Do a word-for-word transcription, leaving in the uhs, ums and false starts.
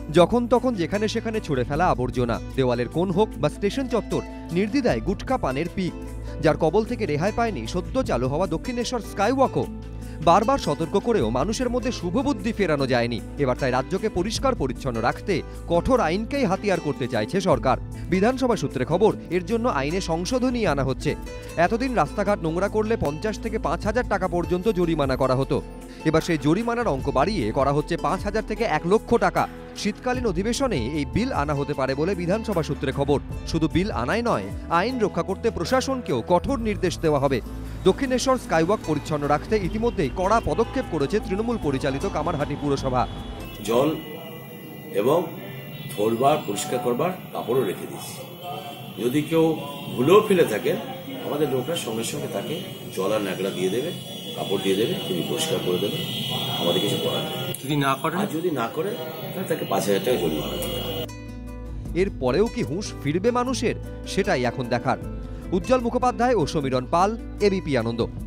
যখন তখন যেখানে সেখানে ছুড়ে ফেলা আবর্জনা, দেওয়ালের কোণ হোক বা স্টেশন চত্বর, নির্দ্বিধায় গুটখা পানের পিক, যার কবল থেকে রেহাই পায়নি সদ্য চালু হওয়া দক্ষিণেশ্বর স্কাইওয়াকও। বারবার সতর্ক করেও মানুষের মধ্যে শুভবুদ্ধি ফেরানো যায়নি। এবার তাই রাজ্যকে পরিষ্কার পরিচ্ছন্ন রাখতে কঠোর আইনকেই হাতিয়ার করতে চাইছে সরকার। বিধানসভা সূত্রে খবর, এর জন্য আইনে সংশোধনী আনা হচ্ছে। এতদিন রাস্তাঘাট নোংরা করলে পঞ্চাশ থেকে পাঁচ হাজার টাকা পর্যন্ত জরিমানা করা হতো। এবার সেই জরিমানার অঙ্ক বাড়িয়ে করা হচ্ছে পাঁচ হাজার থেকে এক লক্ষ টাকা। শীতকালীন অধিবেশনে এই বিল আনা হতে পারে বলে বিধানসভা সূত্রে খবর। শুধু বিল আনাই নয়, আইন রক্ষা করতে প্রশাসনকেও কঠোর নির্দেশ দেওয়া হবে। দক্ষিণেশ্বর স্কাইওয়াক পরিচ্ছন্ন রাখতে ইতিমধ্যেই কড়া পদক্ষেপ করেছে তৃণমূল পরিচালিত কামারহাটি পুরসভা। জল এবং ধরবার পরিষ্কার করবার কাপড়ও রেখে দিয়েছি। যদি কেউ ভুলেও ফেলে থাকে, আমাদের লোকরা সঙ্গে সঙ্গে তাকে জল আর ন্যাকড়া দিয়ে দেবে, কাপড় দিয়ে দেবে, তিনি পরিষ্কার করে দেবে। আমাদের কিছু করার যদি না করে আর যদি না করে তাহলে তাকে পাঁচ হাজার টাকা জরিমানা দিতে হবে। এর পরেও কি হুঁশ ফিরবে মানুষের, সেটাই এখন দেখার। উজ্জ্বল মুখোপাধ্যায় ও সমীরণ পাল, এবিপি আনন্দ।